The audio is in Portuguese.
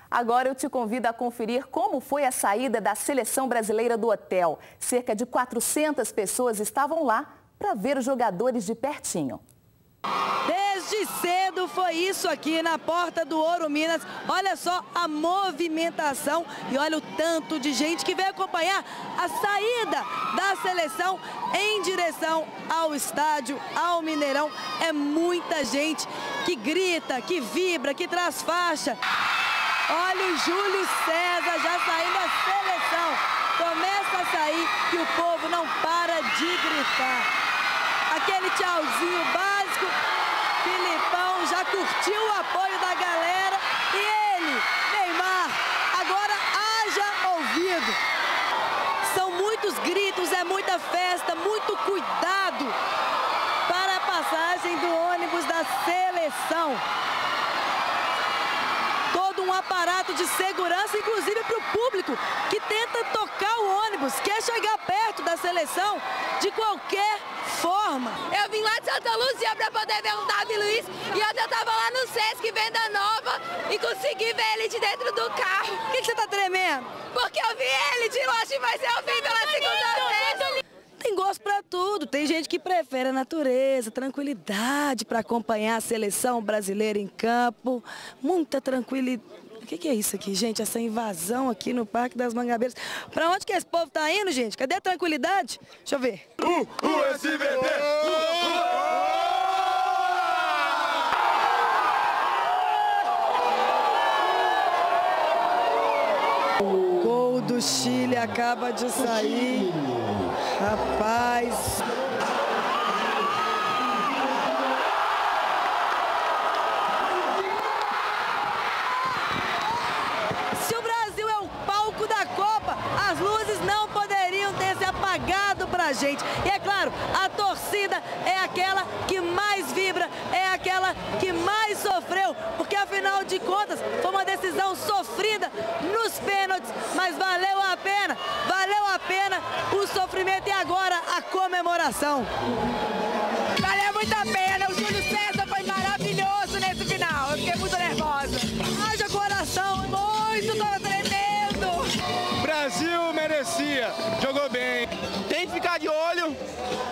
Agora eu te convido a conferir como foi a saída da seleção brasileira do hotel. Cerca de 400 pessoas estavam lá para ver os jogadores de pertinho. Desde cedo foi isso aqui na Porta do Ouro Minas. Olha só a movimentação e olha o tanto de gente que veio acompanhar a saída da seleção em direção ao estádio, ao Mineirão. É muita gente que grita, que vibra, que traz faixa. Olha o Júlio César já saindo da seleção. Começa a sair e o povo não para de gritar. Aquele tchauzinho básico. Filipão já curtiu o apoio da galera. E ele, Neymar, agora haja ouvido. São muitos gritos, é muita festa, muito cuidado para a passagem do ônibus da seleção. Todo um aparato de segurança, inclusive para o público que tenta tocar o ônibus, quer chegar perto da seleção de qualquer forma. Eu vim lá de Santa Luzia para poder ver o Davi Luiz e ontem eu estava lá no Sesc Venda Nova e consegui ver ele de dentro do carro. Por que você está tremendo? Porque eu vi ele de longe, mas eu vi pela segunda vez. Tem gosto para tudo, tem gente que prefere a natureza, tranquilidade para acompanhar a seleção brasileira em campo, muita tranquilidade. O que é isso aqui, gente? Essa invasão aqui no Parque das Mangabeiras. Para onde que esse povo tá indo, gente? Cadê a tranquilidade? Deixa eu ver. SBT! Gol do Chile acaba de sair. Rapaz. Se o Brasil é o palco da Copa, as luzes não poderiam ter se apagado pra gente. E é claro, a torcida é aquela que mais vibra, é aquela que mais sofreu, porque afinal de contas foi uma decisão sofrida nos pênaltis, mas valeu a pena o sofrimento e agora a comemoração. Valeu muito a pena, o Júlio César foi maravilhoso nesse final, eu fiquei muito nervosa. Haja coração, Muito, tava tremendo. Brasil merecia, jogou bem. Tem que ficar de olho